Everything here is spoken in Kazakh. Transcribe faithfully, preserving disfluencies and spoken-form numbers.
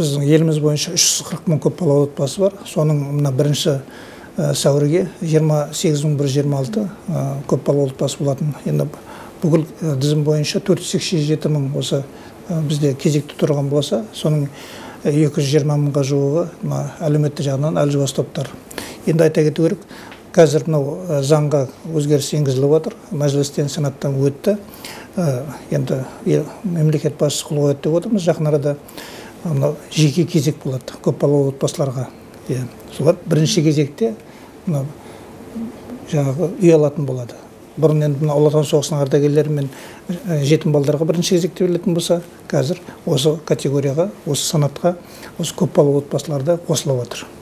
біздің еліміз бойынша үш жүз қырық мың көпбалалы отбасы бар. Соның мына бірінші сәуірге жиырма сегіз мың бір жүз жиырма алты көпбалалы отбасы болатын. Енді бүкіл тізім бойынша төрт жүз сексен жеті мың осы бізде кезекте тұрған болса, соның екі жүз жиырма мыңға жуығы әлеуметтік жағынан әлжуаз топтар. Енді айта кету керек, қазір мынау заңға өзгеріс енгізіліп отыр. Мәжілістен, сенаттан өтті. Енді мемлекет басшысы қол қойды деп отырмыз. Жақын арада жеке кезек болады көпбалалы отбасыларға. Солар бірінші кезекте жаңағы үй алатын болады. Бұрын енді мына Ұлы Отан соғысының ардагерлері мен жетім балаларға бірінші кезекте берілетін болса, қазір осы категорияға, осы санатқа, осы көпбалалы отбасыларда қосылып отыр.